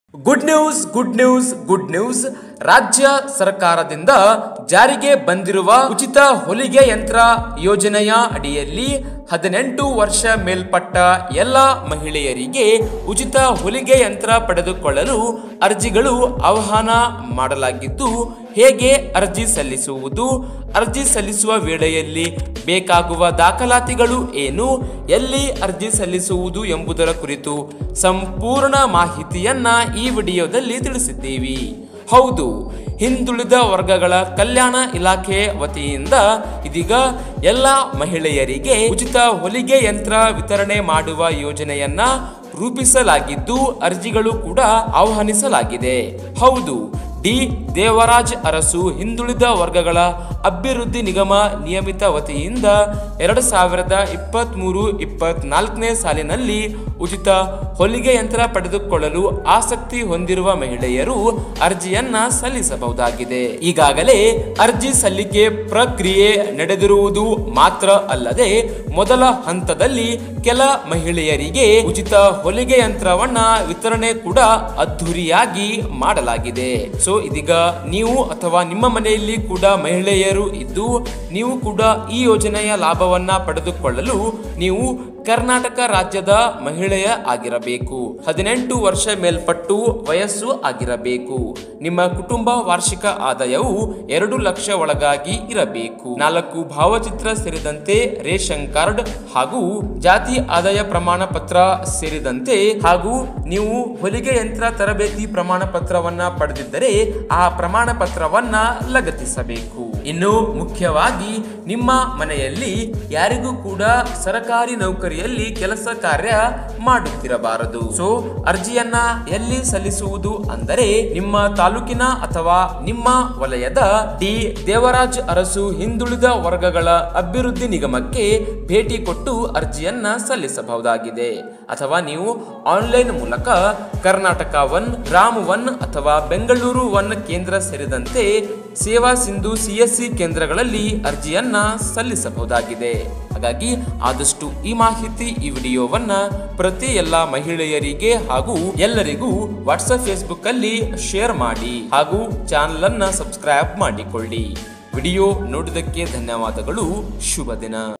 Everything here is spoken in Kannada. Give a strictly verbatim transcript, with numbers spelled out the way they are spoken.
Good news good news good news ರಾಜ್ಯ ಸರ್ಕಾರದಿಂದ ಜಾರಿಗೆ ಬಂದಿರುವ ಉಚಿತ ಹೊಲಿಗೆ ಯಂತ್ರ ಯೋಜನೆಯ ಅಡಿಯಲ್ಲಿ ಹದಿನೆಂಟು ವರ್ಷ ಮೇಲ್ಪಟ್ಟ ಎಲ್ಲ ಮಹಿಳೆಯರಿಗೆ ಉಚಿತ ಹೊಲಿಗೆ ಯಂತ್ರ ಪಡೆದುಕೊಳ್ಳಲು ಅರ್ಜಿಗಳು ಆಹ್ವಾನ ಮಾಡಲಾಗಿದ್ದು, ಹೇಗೆ ಅರ್ಜಿ ಸಲ್ಲಿಸುವುದು, ಅರ್ಜಿ ಸಲ್ಲಿಸುವ ವೇಳೆಯಲ್ಲಿ ಬೇಕಾಗುವ ದಾಖಲಾತಿಗಳು ಏನು, ಎಲ್ಲಿ ಅರ್ಜಿ ಸಲ್ಲಿಸುವುದು ಎಂಬುದರ ಕುರಿತು ಸಂಪೂರ್ಣ ಮಾಹಿತಿಯನ್ನ ಈ ವಿಡಿಯೋದಲ್ಲಿ ತಿಳಿಸಿದ್ದೀವಿ. ಹೌದು, ಹಿಂದುಳಿದ ವರ್ಗಗಳ ಕಲ್ಯಾಣ ಇಲಾಖೆ ವತಿಯಿಂದ ಇದೀಗ ಎಲ್ಲ ಮಹಿಳೆಯರಿಗೆ ಉಚಿತ ಹೊಲಿಗೆ ಯಂತ್ರ ವಿತರಣೆ ಮಾಡುವ ಯೋಜನೆಯನ್ನ ರೂಪಿಸಲಾಗಿದ್ದು, ಅರ್ಜಿಗಳು ಕೂಡ ಆಹ್ವಾನಿಸಲಾಗಿದೆ. ಹೌದು, ಡಿ ದೇವರಾಜ್ ಅರಸು ಹಿಂದುಳಿದ ವರ್ಗಗಳ ಅಭಿವೃದ್ಧಿ ನಿಗಮ ನಿಯಮಿತ ವತಿಯಿಂದ ಎರಡು ಸಾವಿರದ ಇಪ್ಪತ್ತ್ ಮೂರು ಇಪ್ಪತ್ನಾಲ್ಕನೇ ಸಾಲಿನಲ್ಲಿ ಉಚಿತ ಹೊಲಿಗೆ ಯಂತ್ರ ಪಡೆದುಕೊಳ್ಳಲು ಆಸಕ್ತಿ ಹೊಂದಿರುವ ಮಹಿಳೆಯರು ಅರ್ಜಿಯನ್ನ ಸಲ್ಲಿಸಬಹುದಾಗಿದೆ. ಈಗಾಗಲೇ ಅರ್ಜಿ ಸಲ್ಲಿಕೆ ಪ್ರಕ್ರಿಯೆ ನಡೆದಿರುವುದು ಮಾತ್ರ ಅಲ್ಲದೆ, ಮೊದಲ ಹಂತದಲ್ಲಿ ಕೆಲ ಮಹಿಳೆಯರಿಗೆ ಉಚಿತ ಹೊಲಿಗೆ ಯಂತ್ರವನ್ನ ವಿತರಣೆ ಕೂಡ ಅದ್ಧೂರಿಯಾಗಿ ಮಾಡಲಾಗಿದೆ. ಸೊ ಇದೀಗ ನೀವು ಅಥವಾ ನಿಮ್ಮ ಮನೆಯಲ್ಲಿ ಕೂಡ ಮಹಿಳೆಯರು ಇದ್ದು ನೀವು ಕೂಡ ಈ ಯೋಜನೆಯ ಲಾಭವನ್ನ ಪಡೆದುಕೊಳ್ಳಲು ನೀವು ಕರ್ನಾಟಕ ರಾಜ್ಯದ ಮಹಿಳೆಯ ಆಗಿರಬೇಕು, ಹದಿನೆಂಟು ವರ್ಷ ಮೇಲ್ಪಟ್ಟು ವಯಸ್ಸು ಆಗಿರಬೇಕು, ನಿಮ್ಮ ಕುಟುಂಬ ವಾರ್ಷಿಕ ಆದಾಯವು ಎರಡು ಲಕ್ಷ ಒಳಗಾಗಿ ಇರಬೇಕು, ನಾಲ್ಕು ಭಾವಚಿತ್ರ ಸೇರಿದಂತೆ ರೇಷನ್ ಕಾರ್ಡ್ ಹಾಗೂ ಜಾತಿ ಆದಾಯ ಪ್ರಮಾಣ ಪತ್ರ ಸೇರಿದಂತೆ ಹಾಗೂ ನೀವು ಹೊಲಿಗೆ ಯಂತ್ರ ತರಬೇತಿ ಪ್ರಮಾಣ ಪತ್ರವನ್ನ ಪಡೆದಿದ್ದರೆ ಆ ಪ್ರಮಾಣ ಪತ್ರವನ್ನ ಲಗತ್ತಿಸಬೇಕು. ಇನ್ನು ಮುಖ್ಯವಾಗಿ ನಿಮ್ಮ ಮನೆಯಲ್ಲಿ ಯಾರಿಗೂ ಕೂಡ ಸರ್ಕಾರಿ ನೌಕರಿಯಲ್ಲಿ ಕೆಲಸ ಕಾರ್ಯ ಮಾಡುತ್ತಿರಬಾರದು. ಸೊ ಅರ್ಜಿಯನ್ನ ಎಲ್ಲಿ ಸಲ್ಲಿಸುವುದು ಅಂದರೆ, ನಿಮ್ಮ ತಾಲೂಕಿನ ಅಥವಾ ನಿಮ್ಮ ವಲಯದ ಡಿ ದೇವರಾಜ್ ಅರಸು ಹಿಂದುಳಿದ ವರ್ಗಗಳ ಅಭಿವೃದ್ಧಿ ನಿಗಮಕ್ಕೆ ಭೇಟಿ ಕೊಟ್ಟು ಅರ್ಜಿಯನ್ನ ಸಲ್ಲಿಸಬಹುದಾಗಿದೆ. ಅಥವಾ ನೀವು ಆನ್ಲೈನ್ ಮೂಲಕ ಕರ್ನಾಟಕ ಒನ್, ರಾಮ್ ಒನ್ ಅಥವಾ ಬೆಂಗಳೂರು ಒನ್ ಕೇಂದ್ರ ಸೇರಿದಂತೆ ಸೇವಾ ಸಿಂಧು ಸಿಎಸ್ಸಿ ಕೇಂದ್ರಗಳಲ್ಲಿ ಅರ್ಜಿಯನ್ನ ಸಲ್ಲಿಸಬಹುದಾಗಿದೆ. ಹಾಗಾಗಿ ಆದಷ್ಟು ಈ ಮಾಹಿತಿ ಈ ವಿಡಿಯೋವನ್ನ ಪ್ರತಿ ಎಲ್ಲ ಮಹಿಳೆಯರಿಗೆ ಹಾಗೂ ಎಲ್ಲರಿಗೂ ವಾಟ್ಸ್ಆಪ್ ಫೇಸ್ಬುಕ್ ಅಲ್ಲಿ ಶೇರ್ ಮಾಡಿ ಹಾಗೂ ಚಾನಲ್ ಅನ್ನ ಸಬ್ಸ್ಕ್ರೈಬ್ ಮಾಡಿಕೊಳ್ಳಿ. ವಿಡಿಯೋ ನೋಡಿದ್ದಕ್ಕೆ ಧನ್ಯವಾದಗಳು. ಶುಭ ದಿನ.